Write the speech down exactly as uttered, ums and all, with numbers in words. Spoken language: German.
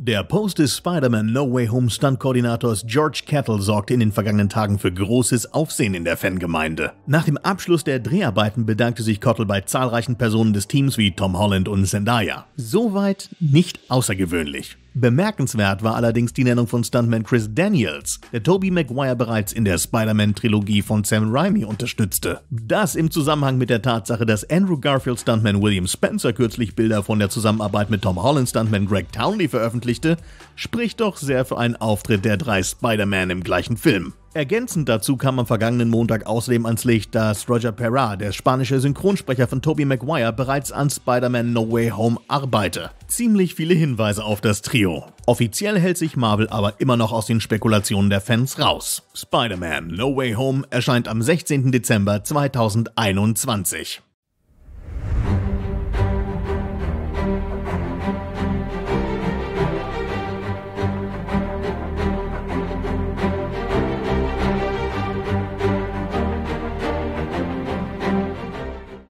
Der Post des Spider-Man No Way Home Stunt-Koordinators George Kettle sorgte in den vergangenen Tagen für großes Aufsehen in der Fangemeinde. Nach dem Abschluss der Dreharbeiten bedankte sich Kettle bei zahlreichen Personen des Teams wie Tom Holland und Zendaya. Soweit nicht außergewöhnlich. Bemerkenswert war allerdings die Nennung von Stuntman Chris Daniels, der Tobey Maguire bereits in der Spider-Man-Trilogie von Sam Raimi unterstützte. Das im Zusammenhang mit der Tatsache, dass Andrew Garfield Stuntman William Spencer kürzlich Bilder von der Zusammenarbeit mit Tom Holland Stuntman Greg Townley veröffentlichte, spricht doch sehr für einen Auftritt der drei Spider-Man im gleichen Film. Ergänzend dazu kam am vergangenen Montag außerdem ans Licht, dass Roger Perra, der spanische Synchronsprecher von Tobey Maguire, bereits an Spider-Man No Way Home arbeite. Ziemlich viele Hinweise auf das Trio. Offiziell hält sich Marvel aber immer noch aus den Spekulationen der Fans raus. Spider-Man No Way Home erscheint am sechzehnten Dezember zweitausendeinundzwanzig.